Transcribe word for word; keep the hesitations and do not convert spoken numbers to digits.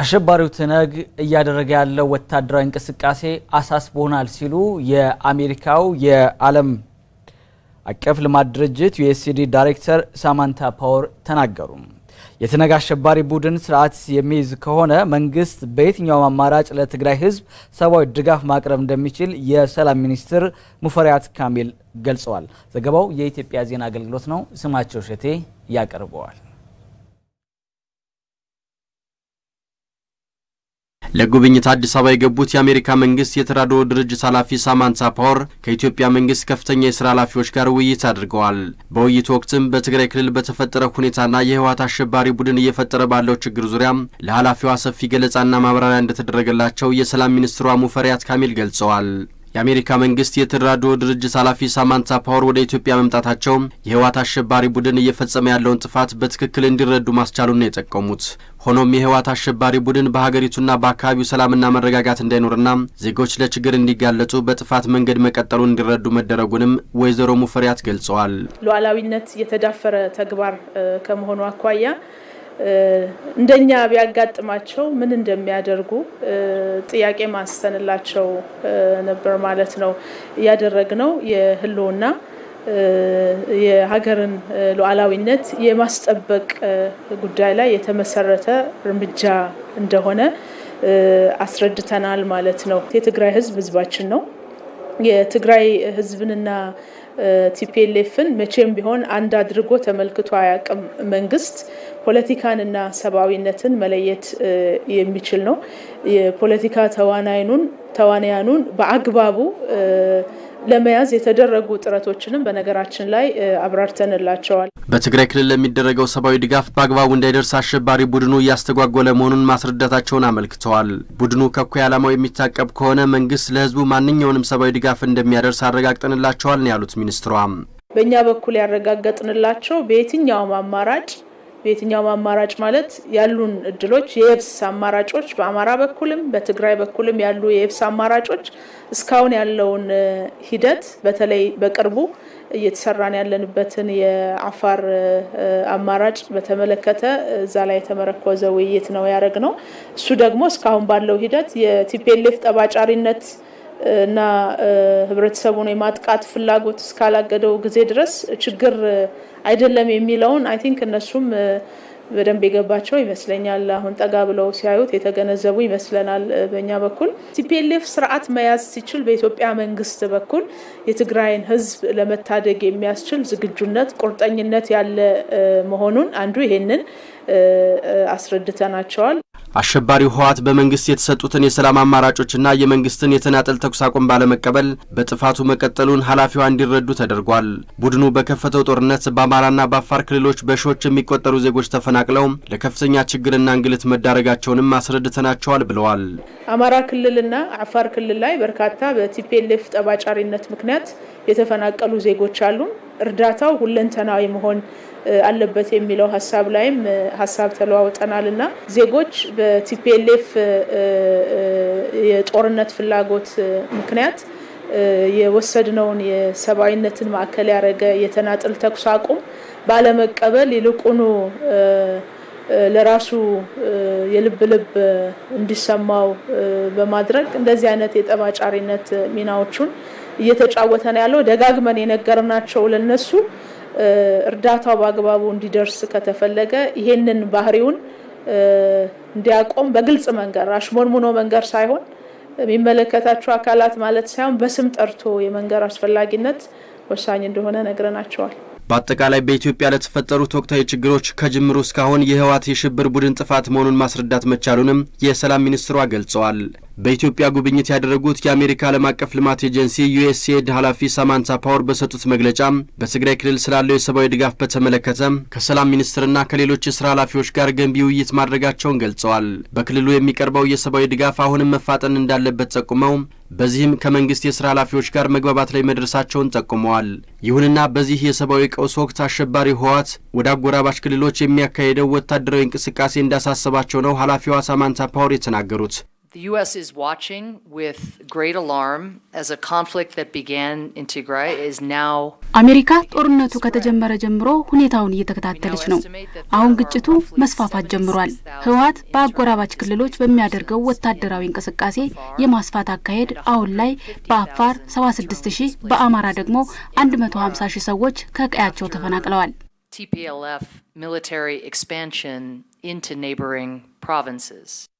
አሸባሪው ትነግ እያደረገ ያለው ወታደራዊ እንቅስቃሴ አሳስቦናል ሲሉ የአሜሪካው የዓለም አቀፍ ልማት ድርጅት ዩኤስኤዲ ዳይሬክተር ሳማንታ ፓወር ተናገሩ። የትነግ አሸባሪ ቡድን ሥርዓት የሚይዝ ከሆነ መንግሥት በየትኛው አማራጭ ለትግራይ ሕዝብ ሰብዓዊ ድጋፍ ማቅረብ እንደሚችል የሰላም ሚኒስትር ሙፈሪያት ካሚል ገልጸዋል። ዘገባው የኢትዮጵያ ዜና አገልግሎት ነው። ስማቸው ሸቴ ያቀርበዋል። ለጉብኝት አዲስ አበባ የገቡት የአሜሪካ መንግስት የተራድኦ ድርጅት ኃላፊ ሳማንታ ፓወር ከኢትዮጵያ መንግስት ከፍተኛ የሥራ ኃላፊዎች ጋር ውይይት አድርገዋል። በውይይቱ ወቅትም በትግራይ ክልል በተፈጠረው ሁኔታና የሕወሓት አሸባሪ ቡድን እየፈጠረ ባለው ችግር ዙሪያ ለኃላፊዋ ሰፊ ገለጻና ማብራሪያ እንደተደረገላቸው የሰላም ሚኒስትሯ ሙፈሪያት ካሚል ገልጸዋል። የአሜሪካ መንግስት የተራድኦ ድርጅት ኃላፊ ሳማንታ ፓወር ወደ ኢትዮጵያ መምጣታቸው የሕወሓት አሸባሪ ቡድን እየፈጸመ ያለውን ጥፋት በትክክል እንዲረዱ ማስቻሉን ነው የጠቆሙት። ሆኖም የሕወሓት አሸባሪ ቡድን በሀገሪቱና በአካባቢው ሰላምና መረጋጋት እንዳይኖርና ዜጎች ለችግር እንዲጋለጡ በጥፋት መንገድ መቀጠሉን እንዲረዱ መደረጉንም ወይዘሮ ሙፈሪያት ገልጸዋል። ሉዓላዊነት የተዳፈረ ተግባር ከመሆኑ አኳያ እንደኛ ቢያጋጥማቸው ምን እንደሚያደርጉ ጥያቄ ማስተንላቸው ነበር ማለት ነው። ያደረግነው የህልውና የሀገርን ሉዓላዊነት የማስጠበቅ ጉዳይ ላይ የተመሰረተ እርምጃ እንደሆነ አስረድተናል ማለት ነው። የትግራይ ህዝብ ህዝባችን ነው። የትግራይ ህዝብንና ቲፒኤልኤፍን መቼም ቢሆን አንድ አድርጎ ተመልክቶ አያቅም። መንግስት ፖለቲካንና ሰብዓዊነትን መለየት የሚችል ነው። የፖለቲካ ተዋናዩን ተዋናያኑን በአግባቡ ለመያዝ የተደረጉ ጥረቶችንም በነገራችን ላይ አብራርተንላቸዋል። በትግራይ ክልል ለሚደረገው ሰብዓዊ ድጋፍ በአግባቡ እንዳይደርስ አሸባሪ ቡድኑ ያስተጓጎለ መሆኑን ማስረዳታቸውን አመልክተዋል። ቡድኑ ከኩይ ዓላማው የሚታቀብ ከሆነ መንግስት ለህዝቡ ማንኛውንም ሰብዓዊ ድጋፍ እንደሚያደርስ አረጋግጠንላቸዋል ነው ያሉት ሚኒስትሯ። በእኛ በኩል ያረጋግጠንላቸው በየትኛውም አማራጭ በየትኛውም አማራጭ ማለት ያሉን እድሎች የየብስ አማራጮች በአማራ በኩልም በትግራይ በኩልም ያሉ የየብስ አማራጮች እስካሁን ያለውን ሂደት በተለይ በቅርቡ እየተሰራን ያለንበትን የአፋር አማራጭ በተመለከተ እዛ ላይ የተመረኮዘ ውይይት ነው ያደረግነው። እሱ ደግሞ እስካሁን ባለው ሂደት የቲፒኤልኤፍ ጠባጫሪነት እና ህብረተሰቡን የማጥቃት ፍላጎት እስካላገደው ጊዜ ድረስ ችግር አይደለም የሚለውን አይ ቲንክ እነሱም በደንብ የገባቸው ይመስለኛል። አሁን ጠጋ ብለው ሲያዩት የተገነዘቡ ይመስለናል። በእኛ በኩል ቲፒኤልኤፍ ሥርዓት መያዝ ሲችል በኢትዮጵያ መንግስት በኩል የትግራይን ህዝብ ለመታደግ የሚያስችል ዝግጁነት ቁርጠኝነት ያለ መሆኑን አንዱ ይሄንን አስረድተናቸዋል። አሸባሪው ሕወሓት በመንግስት የተሰጡትን የሰላም አማራጮችና የመንግስትን የተናጠል ተኩስ አቁም ባለመቀበል በጥፋቱ መቀጠሉን ኃላፊዋ እንዲረዱ ተደርጓል። ቡድኑ በከፈተው ጦርነት በአማራና በአፋር ክልሎች በሺዎች የሚቆጠሩ ዜጎች ተፈናቅለው ለከፍተኛ ችግርና እንግልት መዳረጋቸውንም አስረድተናቸዋል ብለዋል። አማራ ክልልና አፋር ክልል ላይ በርካታ በቲፒኤልኤፍ ጠባጫሪነት ምክንያት የተፈናቀሉ ዜጎች አሉ። እርዳታው ሁለንተናዊ መሆን አለበት የሚለው ሐሳብ ላይም ሐሳብ ተለዋውጠናልና ዜጎች በቲፒኤልኤፍ የጦርነት ፍላጎት ምክንያት የወሰድነውን የሰብዓዊነትን ማዕከል ያደረገ የተናጠል ተኩስ አቁም ባለመቀበል ይልቁኑ ለራሱ የልብ ልብ እንዲሰማው በማድረግ እንደዚህ አይነት የጠባጫሪነት ሚናዎቹን እየተጫወተ ነው ያለው። ደጋግመን የነገርናቸው ለነሱ እርዳታው በአግባቡ እንዲደርስ ከተፈለገ ይሄንን ባህሪውን እንዲያቆም በግልጽ መንገር አሽሞንሙኖ መንገር ሳይሆን የሚመለከታቸው አካላት ማለት ሳይሆን በስም ጠርቶ የመንገር አስፈላጊነት ወሳኝ እንደሆነ ነግረናቸዋል። በአጠቃላይ በኢትዮጵያ ለተፈጠሩት ወቅታዊ ችግሮች ከጅምሩ እስካሁን የሕወሓት የሽብር ቡድን ጥፋት መሆኑን ማስረዳት መቻሉንም የሰላም ሚኒስትሯ ገልጸዋል። በኢትዮጵያ ጉብኝት ያደረጉት የአሜሪካ ዓለም አቀፍ ልማት ኤጀንሲ ዩኤስኤዲ ኃላፊ ሳማንታ ፓወር በሰጡት መግለጫ በትግራይ ክልል ስላለው የሰብዓዊ ድጋፍ በተመለከተ ከሰላም ሚኒስትርና ከሌሎች የሥራ ኃላፊዎች ጋር ገንቢ ውይይት ማድረጋቸውን ገልጸዋል። በክልሉ የሚቀርበው የሰብዓዊ ድጋፍ አሁንም መፋጠን እንዳለበት ጠቁመው በዚህም ከመንግስት የሥራ ኃላፊዎች ጋር መግባባት ላይ መድረሳቸውን ጠቁመዋል። ይሁንና በዚህ የሰብዓዊ ቀውስ ወቅት አሸባሪ ሕወሓት ወደ አጎራባች ክልሎች የሚያካሄደው ወታደራዊ እንቅስቃሴ እንዳሳሰባቸው ነው ኃላፊዋ ሳማንታ ፓወር የተናገሩት። The U S is watching with great alarm as a conflict that began in Tigray is now አሜሪካ ጦርነቱ ከተጀመረ ጀምሮ ሁኔታውን እየተከታተለች ነው። አሁን ግጭቱ መስፋፋት ጀምሯል። ሕወሓት በአጎራባች ክልሎች በሚያደርገው ወታደራዊ እንቅስቃሴ የማስፋት አካሄድ አሁን ላይ በአፋር ሰባ ስድስት ሺህ በአማራ ደግሞ one hundred fifty ሺህ ሰዎች ከቀያቸው ተፈናቅለዋል። T P L F military expansion into neighboring provinces.